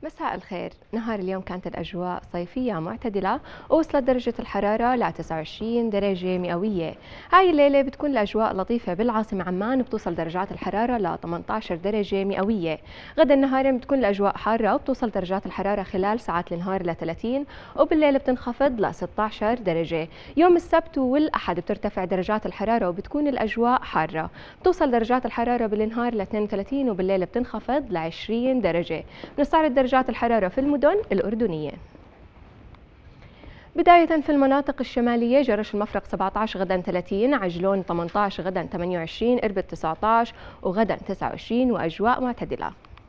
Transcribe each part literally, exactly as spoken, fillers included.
مساء الخير. نهار اليوم كانت الأجواء صيفية معتدلة ووصلت درجة الحرارة ل تسعة وعشرين درجة مئوية. هاي الليلة بتكون الأجواء لطيفة بالعاصمة عمان، بتوصل درجات الحرارة ل ثمانية عشر درجة مئوية. غدا النهار بتكون الأجواء حارة وبتوصل درجات الحرارة خلال ساعات النهار ل ثلاثين، وبالليل بتنخفض ل ستة عشر درجة. يوم السبت والأحد بترتفع درجات الحرارة وبتكون الأجواء حارة، بتوصل درجات الحرارة بالنهار ل اثنين وثلاثين وبالليل بتنخفض ل عشرين درجة. بنستعرض درجات الحرارة في المدن الأردنية. بداية في المناطق الشمالية: جرش المفرق سبعة عشر غدا ثلاثين، عجلون ثمانية عشر غدا ثمانية وعشرين، إربد تسعة عشر وغدا تسعة وعشرين وأجواء معتدلة.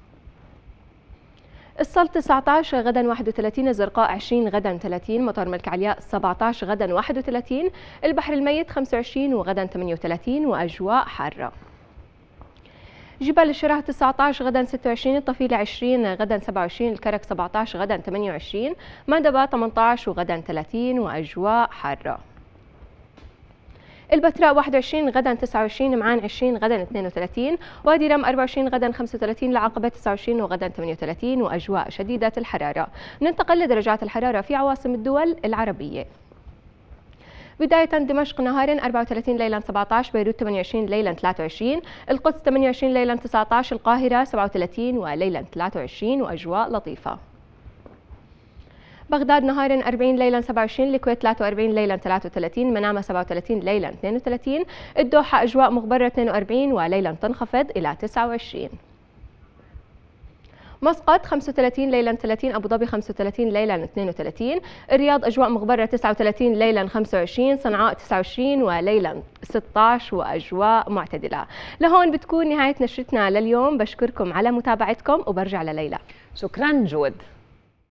السلط تسعة عشر غدا واحد وثلاثين، الزرقاء عشرين غدا ثلاثين، مطار ملك علياء سبعة عشر غدا واحد وثلاثين، البحر الميت خمسة وعشرين وغدا ثمانية وثلاثين وأجواء حارة. جبال الشراه تسعة عشر غدا ستة وعشرين، الطفيلة عشرين غدا سبعة وعشرين، الكرك سبعة عشر غدا ثمانية وعشرين، مندبة ثمانية عشر وغدا ثلاثين وأجواء حارة. البتراء واحد وعشرين غدا تسعة وعشرين، معان عشرين غدا اثنين وثلاثين، وادي رم أربعة وعشرين غدا خمسة وثلاثين، العقبة تسعة وعشرين وغدا ثمانية وثلاثين وأجواء شديدة الحرارة. ننتقل لدرجات الحرارة في عواصم الدول العربية. بداية دمشق نهارا أربعة وثلاثين، ليلا سبعة عشر، بيروت ثمانية وعشرين، ليلا ثلاثة وعشرين، القدس ثمانية وعشرين، ليلا تسعة عشر، القاهرة سبعة وثلاثين وليلا ثلاثة وعشرين وأجواء لطيفة. بغداد نهارا أربعين، ليلا سبعة وعشرين، الكويت ثلاثة وأربعين، ليلا ثلاثة وثلاثين، منامة سبعة وثلاثين، ليلا اثنين وثلاثين، الدوحة أجواء مغبرة اثنين وأربعين وليلا تنخفض إلى تسعة وعشرين. مسقط خمسة وثلاثين، ليلا ثلاثين، أبو ظبي خمسة وثلاثين، ليلا اثنين وثلاثين، الرياض أجواء مغبرة تسعة وثلاثين، ليلا خمسة وعشرين، صنعاء تسعة وعشرين وليلا ستة عشر وأجواء معتدلة. لهون بتكون نهاية نشرتنا لليوم، بشكركم على متابعتكم وبرجع لليلى. شكرا جود.